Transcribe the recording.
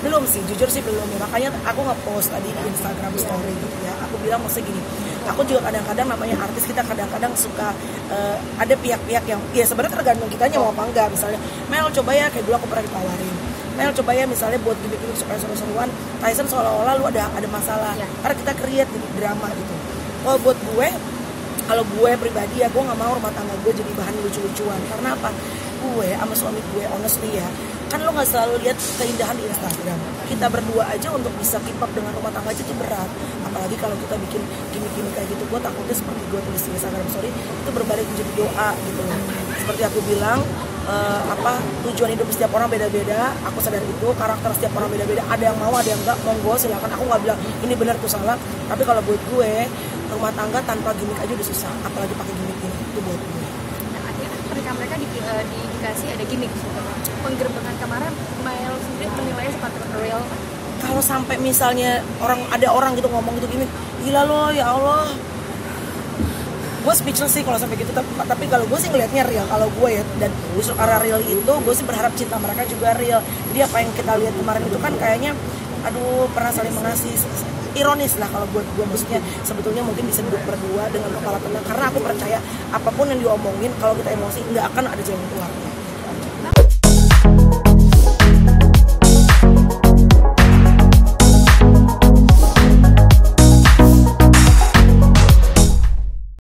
Belum sih, jujur sih belum ya. Makanya aku nge-post tadi di Instagram story gitu ya. Aku bilang maksudnya gini, aku juga kadang-kadang namanya artis, kita kadang-kadang suka ada pihak-pihak yang ya sebenarnya tergantung kitanya mau apa enggak. Misalnya Mel coba ya, kayak dulu aku pernah ditawarin, Mel coba ya misalnya buat gimmick-gimmick supaya seru-seruan Tyson seolah-olah lu ada masalah karena kita create drama gitu. Kalau buat gue, kalau gue pribadi ya, gue nggak mau rumah tangga gue jadi bahan lucu-lucuan. Karena apa? Gue sama suami gue honestly ya, kan lo nggak selalu lihat keindahan di Instagram. Kita berdua aja untuk bisa keep up dengan rumah tangga aja itu berat. Apalagi kalau kita bikin gimmick-gimmick kayak gitu, gue takutnya seperti gue tulis di Instagram story itu berbalik menjadi doa gitu loh. Seperti aku bilang, tujuan hidup setiap orang beda-beda. Aku sadar itu, karakter setiap orang beda-beda. Ada yang mau, ada yang enggak, monggo silakan. Aku nggak bilang ini benar tuh salah. Tapi kalau buat gue, rumah tangga tanpa gimmick aja udah susah, apalagi pakai gimmick itu buat gue. Nah, akhirnya pernikahan mereka dikasih ada gimmick. Penggerbekan kemarin, Mel sendiri menilainya seperti real. Kalau sampai misalnya ada orang gitu ngomong gitu gimmick, gila lo ya Allah. Gue speechless sih kalau sampai gitu, tapi kalau gue sih ngelihatnya real. Kalau gue ya, dan justru karena real itu gue sih berharap cinta mereka juga real. Jadi apa yang kita lihat kemarin itu kan kayaknya aduh pernah saling mengasihi. Ironis lah kalau buat gue, maksudnya sebetulnya mungkin bisa duduk berdua dengan kepala tenang, karena aku percaya apapun yang diomongin kalau kita emosi nggak akan ada jalan keluar.